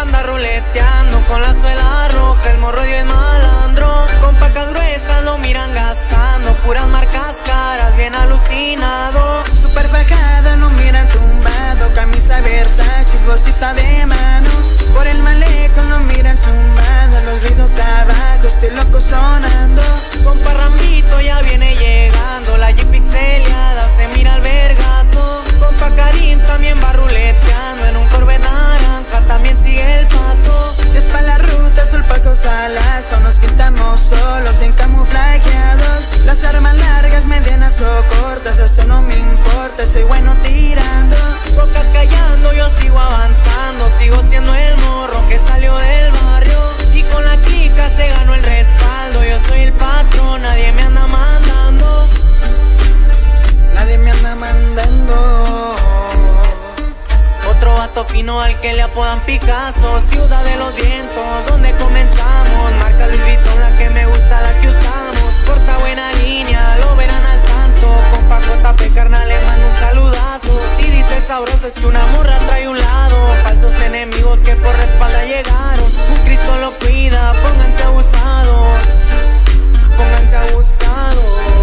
anda ruleteando con la suela roja, el morro dio el malandro. Con pacas gruesas lo miran gastando, puras marcas caras, bien alucinado. Super bajada, no miran tumbado, camisa Versace, bolsita de mano. Por el malecón no miran zumbado, los ruidos abajo, estoy loco sonando. Con parrambito ya viene llegando, la Jeep pixeleada se mira al vergazo. Compa Karim también va ruleteando, en un Corvette naranja también sigue el paso. Si es pa' la ruta, azul Paco Salazo, nos pintamos solos, bien camuflajeados. Las armas largas, medianas o cortas, eso no me importa, soy bueno tirando. Bocas callando, yo sigo avanzando, sigo siendo el morro que salió del barrio. Y con la clica se ganó el respaldo, yo soy el patrón, nadie me anda mandando. Nadie me anda mandando. Otro vato fino al que le apodan Picasso, ciudad de los vientos, donde comenzamos. Marca Louis Vuitton, la que me gusta, la que usamos. Corta buena línea, lo verán al tanto. Compa JP, carnal, le mando un saludazo. Si dice sabroso es que una morra trae un lado. Falsos enemigos que por la espalda llegaron. Un Cristo lo cuida, pónganse abusados. Pónganse abusados.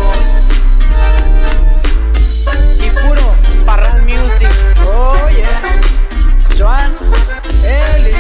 Y puro Parral Music. Oh yeah, Joan, Eli.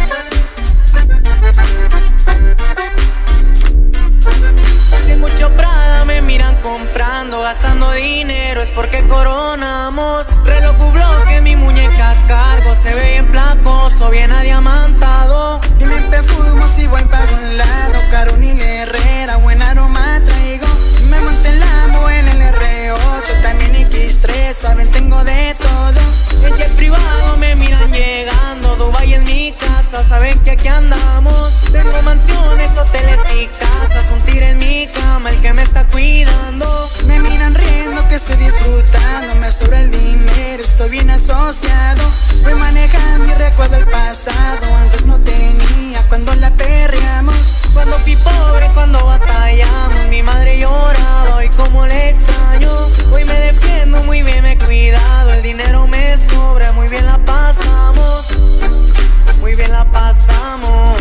Sin mucho Prada me miran comprando, gastando dinero es porque coronamos. Reloj Hublot que mi muñeca cargo, se ve bien placoso, bien adiamantado. Y me perfumo si voy para un lado, Carunil Herrera, buen aroma traigo. Me monté el Lambo en el R8, también X3, saben tengo de todo. En jet privado me miran llegando, Dubai es mi casa, saben que aquí andamos. Tengo mansiones, hoteles y casas, un tigre en mi cama, el que me está cuidando. Me miran riendo que estoy disfrutando, me sobra el dinero, estoy bien asociado. Voy manejando y recuerdo el pasado, antes no tenía cuando la perreamos. Cuando fui pobre, cuando batallamos, mi madre lloraba, hoy como le extraño. Hoy me defiendo, muy bien me he cuidado, el dinero me sobra, muy bien la pasamos. Muy bien la pasamos.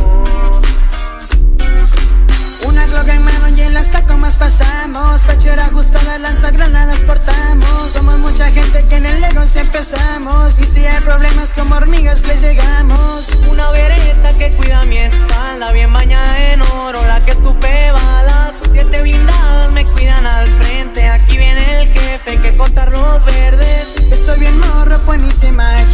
Una Glock en mano y en las tacomas pasamos. Pechera ajustada, lanzagranadas portamos. Somos mucha gente que en el negocio empezamos. Y si hay problemas como hormigas les llegamos. Una vereta que cuida mi espalda, bien bañada en oro, la que escupe balas. 7 blindadas me cuidan al frente, aquí viene el jefe, que contar los verdes. Estoy bien morro, buenísima